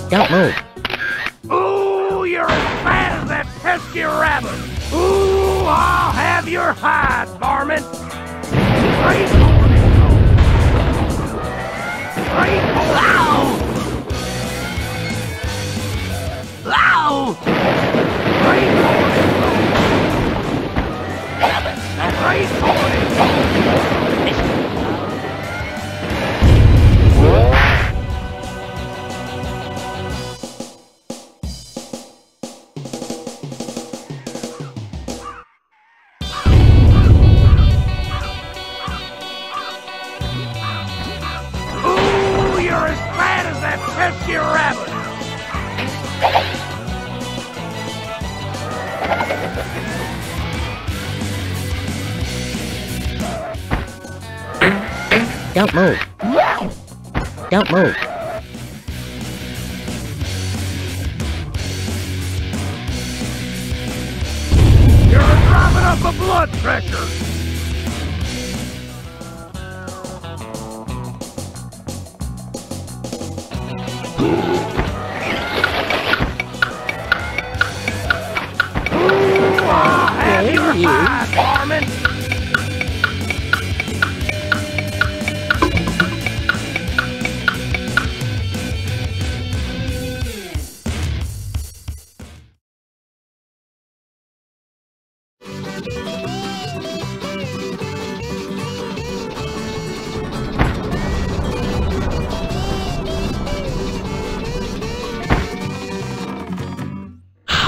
Don't move. Ooh, you're as fat as that pesky rabbit. Ooh, I'll have your hide, varmint. Great morning. Great morning. Ow! Ow! Great morning. Great morning. Ooh, you're as fat as that pesky rabbit. Don't move. Don't move. You're dropping up a blood pressure. Ooh, I'll have your hide, varmint.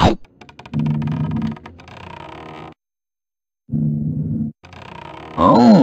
Oh.